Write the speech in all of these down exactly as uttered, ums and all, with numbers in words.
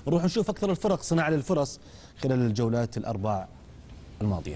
نروح نشوف أكثر الفرق صناعة للفرص خلال الجولات الأربع الماضية.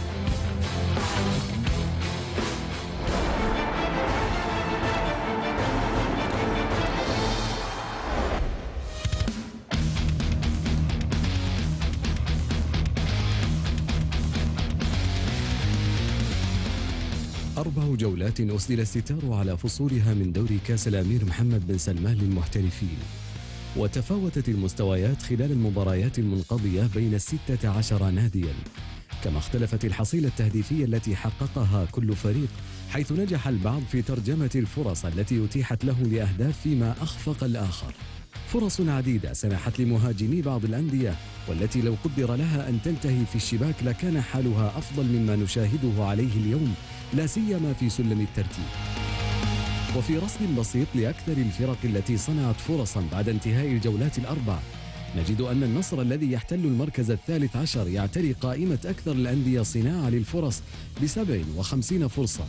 أربع جولات أسدل الستار على فصولها من دوري كأس الأمير محمد بن سلمان للمحترفين، وتفاوتت المستويات خلال المباريات المنقضية بين الستة عشر ناديا، كما اختلفت الحصيلة التهديفية التي حققها كل فريق، حيث نجح البعض في ترجمة الفرص التي أتيحت له لأهداف فيما أخفق الآخر. فرص عديدة سنحت لمهاجمي بعض الأندية، والتي لو قدر لها أن تنتهي في الشباك لكان حالها أفضل مما نشاهده عليه اليوم، لا سيما في سلم الترتيب. وفي رصد بسيط لأكثر الفرق التي صنعت فرصا بعد انتهاء الجولات الأربع، نجد أن النصر الذي يحتل المركز الثالث عشر يعتري قائمة أكثر الأندية صناعة للفرص بسبع وخمسين فرصة.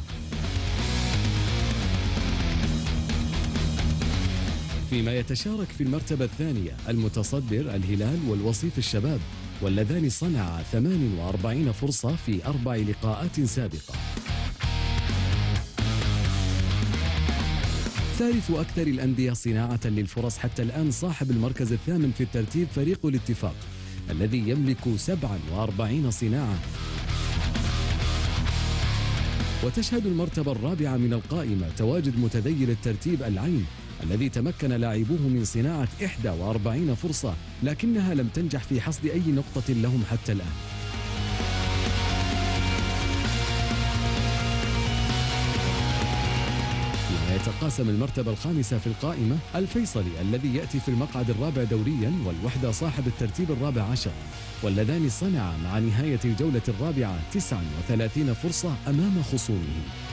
فيما يتشارك في المرتبة الثانية المتصدر الهلال والوصيف الشباب، واللذان صنعا ثمان وأربعين فرصة في أربع لقاءات سابقة. ثالث أكثر الأندية صناعة للفرص حتى الآن صاحب المركز الثامن في الترتيب فريق الاتفاق، الذي يملك سبعا وأربعين صناعة. وتشهد المرتبة الرابعة من القائمة تواجد متذيل الترتيب العين، الذي تمكن لاعبوه من صناعة إحدى وأربعين فرصة، لكنها لم تنجح في حصد أي نقطة لهم حتى الآن. يتقاسم المرتبة الخامسة في القائمة الفيصلي الذي يأتي في المقعد الرابع دوريا، والوحدة صاحب الترتيب الرابع عشر، واللذان صنعا مع نهاية الجولة الرابعة تسعا وثلاثين فرصة أمام خصومهم.